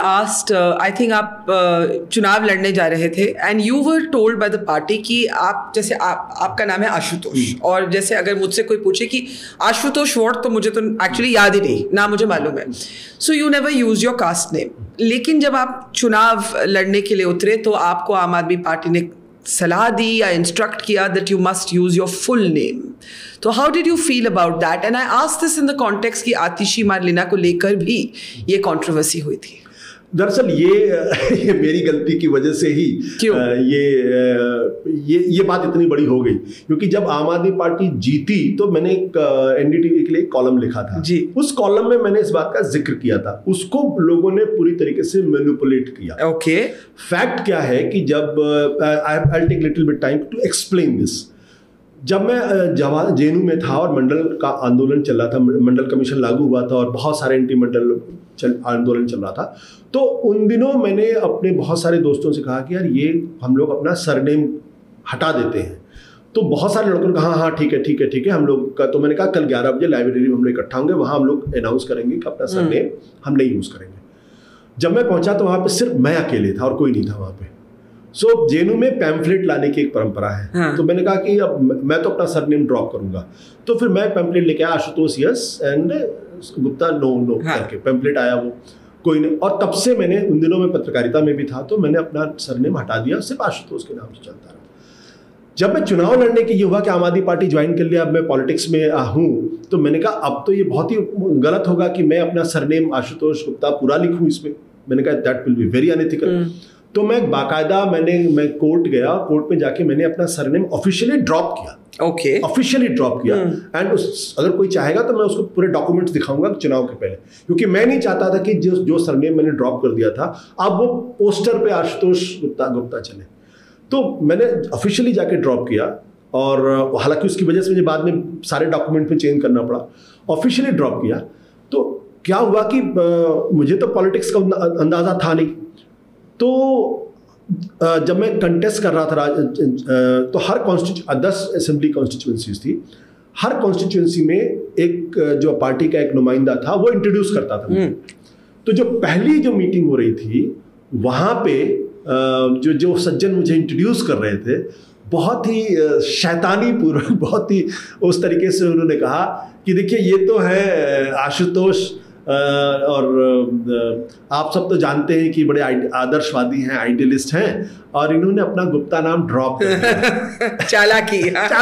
asked, I think आप चुनाव लड़ने जा रहे थे and you were told by the party कि आप जैसे आपका नाम है आशुतोष, और जैसे अगर मुझसे कोई पूछे कि आशुतोष वॉट, तो मुझे तो एक्चुअली याद ही नहीं, ना मुझे मालूम है. So you never use your caste name. लेकिन जब आप चुनाव लड़ने के लिए उतरे तो आपको आम आदमी पार्टी ने सलाह दी या इंस्ट्रक्ट किया that you must use your full name. तो how did you feel about that? And I asked this in the context कि आतिशी मारलीना को लेकर भी ये कंट्रोवर्सी हुई थी. दरअसल ये मेरी गलती की वजह से ही ये बात इतनी बड़ी हो गई, क्योंकि जब आम आदमी पार्टी जीती तो मैंने एक एनडीटीवी के लिए एक कॉलम लिखा था जी. उस कॉलम में मैंने इस बात का जिक्र किया था, उसको लोगों ने पूरी तरीके से मैनिपुलेट किया. ओके. फैक्ट क्या है कि जब I take little bit time to explain this. जब मैं जेएनयू में था और मंडल का आंदोलन चल रहा था, मंडल कमीशन लागू हुआ था और बहुत सारे एंटी मंडल आंदोलन चल रहा था, तो उन दिनों मैंने अपने बहुत सारे दोस्तों से कहा कि यार ये हम लोग अपना सरनेम हटा देते हैं. तो बहुत सारे लड़कों ने कहा हाँ ठीक है हम लोग का. तो मैंने कहा कल 11 बजे लाइब्रेरी में हम लोग इकट्ठा होंगे, वहाँ हम लोग अनाउंस करेंगे कि अपना सरनेम हम नहीं यूज़ करेंगे. जब मैं पहुँचा तो वहाँ पर सिर्फ मैं अकेले था और कोई नहीं था वहाँ पर. सो जेएनयू में पैम्फलेट लाने की एक परंपरा है. हाँ. तो मैंने कहा कि अब मैं तो अपना सरनेम ड्रॉप करूंगा. तो फिर मैं पैम्फलेट लेके आया, Ashutosh yes and Gupta no हाँ. करके पैम्फलेट आया, वो कोई नहीं. और तब से मैंने उन दिनों में पत्रकारिता में भी था, तो मैंने अपना सरनेम हटा दिया, सिर्फ आशुतोष के नाम से चलता रहा. जब मैं चुनाव लड़ने के ये हुआ कि आम आदमी पार्टी ज्वाइन कर लिया, अब मैं पॉलिटिक्स में हूँ, तो मैंने कहा अब तो ये बहुत ही गलत होगा कि मैं अपना सरनेम आशुतोष गुप्ता पूरा लिखूँ इसमें. मैंने कहा that will be very unethical. तो मैं बाकायदा मैं कोर्ट गया, कोर्ट में जाके मैंने अपना सरनेम ऑफिशियली ड्रॉप किया. ओके. ऑफिशियली ड्रॉप किया. एंड अगर कोई चाहेगा तो मैं उसको पूरे डॉक्यूमेंट्स दिखाऊंगा चुनाव के पहले, क्योंकि मैं नहीं चाहता था कि जो सरनेम मैंने ड्रॉप कर दिया था अब वो पोस्टर पे आशुतोष गुप्ता चले. तो मैंने ऑफिशियली जाके ड्रॉप किया, और हालांकि उसकी वजह से मुझे बाद में सारे डॉक्यूमेंट में चेंज करना पड़ा. ऑफिशियली ड्रॉप किया. तो क्या हुआ कि मुझे तो पॉलिटिक्स का अंदाजा था नहीं. तो जब मैं कंटेस्ट कर रहा था तो हर 10 असेंबली कॉन्स्टिट्यूंसीज थी, हर कॉन्स्टिट्यूंसी में एक जो पार्टी का एक नुमाइंदा था वो इंट्रोड्यूस करता था. तो जो पहली जो मीटिंग हो रही थी वहाँ पे जो सज्जन मुझे इंट्रोड्यूस कर रहे थे, बहुत ही शैतानी पूर्वक, बहुत ही उस तरीके से उन्होंने कहा कि देखिए ये तो है आशुतोष, और आप सब तो जानते हैं कि बड़े आदर्शवादी हैं, आइडियलिस्ट हैं, और इन्होंने अपना गुप्ता नाम ड्रॉप कर दिया. चालाकी.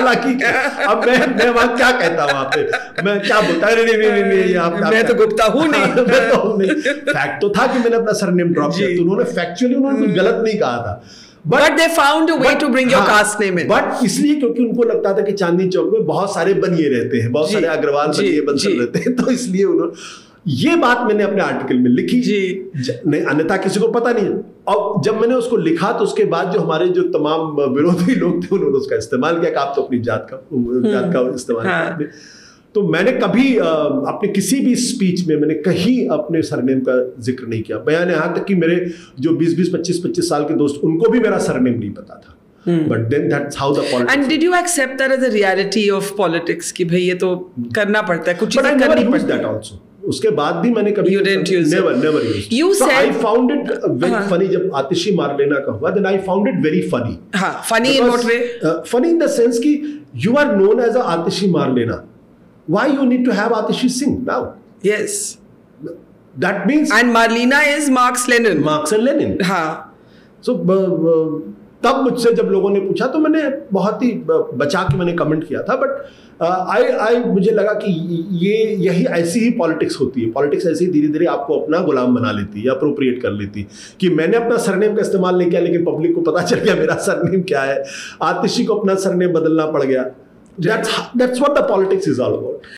अब मैं वहाँ क्या कहता, वहाँ पे मैं क्या बोलता, नहीं मैं तो गुप्ता हूँ नहीं. फैक्ट तो था कि मैंने अपना सरनेम ड्रॉप किया. तो उन्होंने फैक्चुअली कुछ गलत नहीं कहा था, But they found a way to bring your caste name in. But इसलिए क्योंकि उनको लगता था कि चांदनी चौक में बहुत सारे बनिए रहते हैं, बहुत सारे अग्रवाल बनिए बंसल रहते हैं, तो इसलिए उन्होंने ये बात मैंने अपने आर्टिकल में लिखी जी. नहीं, अन्यथा किसी को पता नहीं. और जब मैंने उसको लिखा तो उसके बाद जो हमारे जो तमाम विरोधी लोग थे उन्होंने उसका इस्तेमाल किया कि आप तो अपनी जात का इस्तेमाल करते. तो मैंने कभी अपने किसी भी स्पीच में मैंने कहीं अपने सरनेम का जिक्र नहीं किया. बयान यहाँ तक कि मेरे जो 20-20, 25-25 साल के दोस्त, उनको भी मेरा सरनेम नहीं पता था. But then that's how the politics. And did you accept that as a reality of politics कि भाई ये तो करना पड़ता है, कुछ चीजें करनी पड़ती है. That also. उसके बाद भी मैंने कभी never used. You said I found it very funny जब आतिशी मारलेना का हुआ. Then I found it very funny. हाँ, funny in what way? Funny in the sense कि you are known as a Atishi Marlena. Why you need to have Atishi Singh now? Yes. That means. And Marlena is Marx Lenin. Marx and Lenin. हाँ. So तब मुझसे जब लोगों ने पूछा तो मैंने बहुत ही बचा के मैंने कमेंट किया था. बट मुझे लगा कि यही ऐसी ही पॉलिटिक्स होती है. पॉलिटिक्स ऐसी धीरे धीरे आपको अपना गुलाम बना लेती है, अप्रोप्रिएट कर लेती है. कि मैंने अपना सरनेम का इस्तेमाल नहीं किया, लेकिन पब्लिक को पता चल गया मेरा सरनेम क्या है. आतिशी को अपना सरनेम बदलना पड़ गया. That's what the politics is all about.